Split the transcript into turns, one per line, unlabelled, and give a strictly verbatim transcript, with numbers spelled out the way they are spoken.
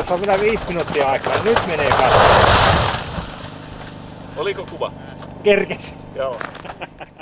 Tässä on vielä viisi minuuttia aikaa. Nyt menee katsomaan.
Oliko kuva?
Kerkes.
Joo.